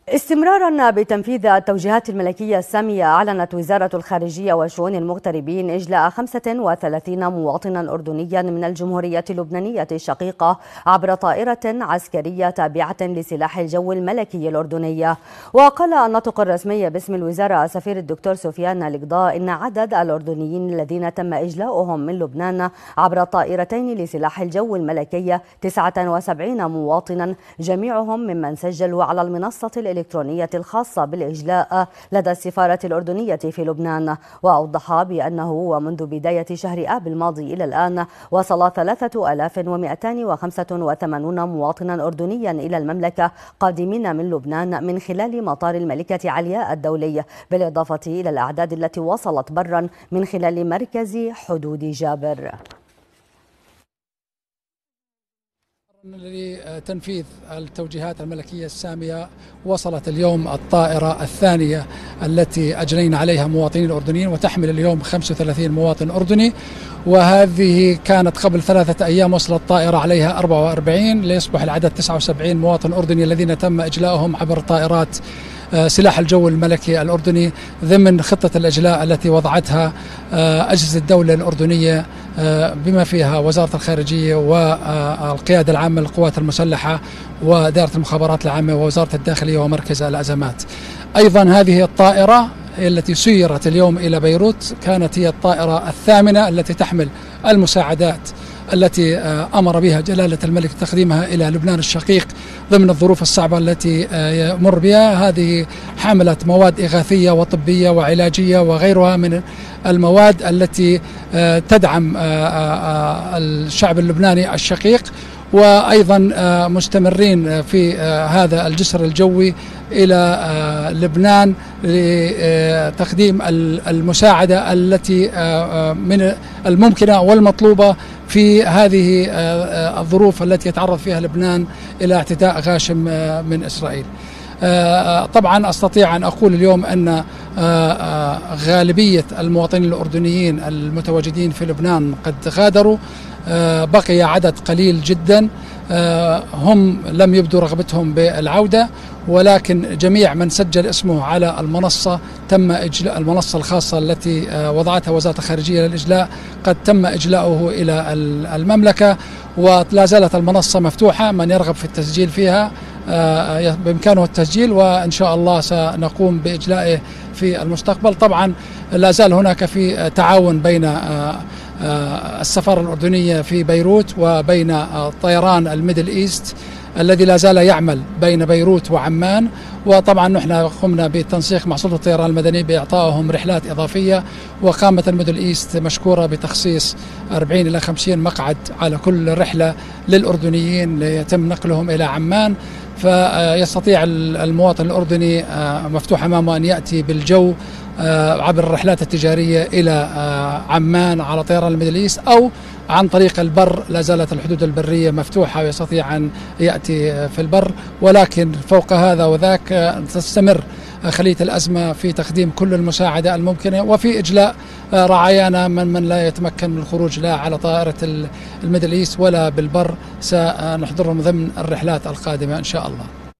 استمرارا بتنفيذ التوجيهات الملكية السامية، أعلنت وزارة الخارجية وشؤون المغتربين إجلاء 35 مواطنا أردنيا من الجمهورية اللبنانية الشقيقة عبر طائرة عسكرية تابعة لسلاح الجو الملكي الأردني. وقال الناطق الرسمي باسم الوزارة السفير الدكتور سفيان القضاء إن عدد الأردنيين الذين تم إجلاؤهم من لبنان عبر الطائرتين لسلاح الجو الملكي 79 مواطنا، جميعهم ممن سجلوا على المنصة الإلكترونية الخاصة بالإجلاء لدى السفارة الأردنية في لبنان. وأوضح بأنه ومنذ بداية شهر آب الماضي إلى الآن وصل 3285 مواطنا أردنيا إلى المملكة قادمين من لبنان من خلال مطار الملكة علياء الدولي، بالإضافة إلى الأعداد التي وصلت برا من خلال مركز حدود جابر. لتنفيذ التوجيهات الملكية السامية وصلت اليوم الطائرة الثانية التي أجرينا عليها مواطنين الأردنيين، وتحمل اليوم 35 مواطن أردني، وهذه كانت قبل 3 أيام وصلت الطائرة عليها 44 ليصبح العدد 79 مواطن أردني الذين تم إجلاؤهم عبر طائرات سلاح الجو الملكي الأردني ضمن خطة الإجلاء التي وضعتها أجهزة الدولة الأردنية بما فيها وزارة الخارجية والقيادة العامة للقوات المسلحة ودائرة المخابرات العامة ووزارة الداخلية ومركز الأزمات. أيضا هذه الطائرة التي سيرت اليوم إلى بيروت كانت هي الطائرة الثامنة التي تحمل المساعدات التي أمر بها جلالة الملك تقديمها إلى لبنان الشقيق ضمن الظروف الصعبة التي يمر بها. هذه حملت مواد إغاثية وطبية وعلاجية وغيرها من المواد التي تدعم الشعب اللبناني الشقيق، وأيضا مستمرين في هذا الجسر الجوي إلى لبنان لتقديم المساعدة التي من الممكنة والمطلوبة في هذه الظروف التي يتعرض فيها لبنان إلى اعتداء غاشم من إسرائيل. طبعا أستطيع أن أقول اليوم أن غالبية المواطنين الأردنيين المتواجدين في لبنان قد غادروا، بقي عدد قليل جدا هم لم يبدوا رغبتهم بالعودة، ولكن جميع من سجل اسمه على المنصة تم إجلاء المنصة الخاصة التي وضعتها وزارة الخارجية للإجلاء، قد تم إجلاؤه إلى المملكة، ولا زالت المنصة مفتوحة. من يرغب في التسجيل فيها بإمكانه التسجيل، وإن شاء الله سنقوم بإجلائه في المستقبل. طبعا لا زال هناك في تعاون بين السفارة الأردنية في بيروت وبين طيران الميدل إيست الذي لا زال يعمل بين بيروت وعمان، وطبعا نحن قمنا بالتنسيق مع سلطة الطيران المدني بإعطائهم رحلات إضافية، وقامت الميدل إيست مشكورة بتخصيص 40 إلى 50 مقعد على كل رحلة للأردنيين ليتم نقلهم إلى عمان. فيستطيع المواطن الأردني مفتوح أمامه أن يأتي بالجو عبر الرحلات التجارية إلى عمان على طيران الميدل إيست، أو عن طريق البر. لا زالت الحدود البرية مفتوحة ويستطيع أن يأتي في البر، ولكن فوق هذا وذاك تستمر خلية الأزمة في تقديم كل المساعدة الممكنة وفي إجلاء رعايانا من لا يتمكن من الخروج لا على طائرة الميدل إيست ولا بالبر، سنحضرهم ضمن الرحلات القادمة إن شاء الله.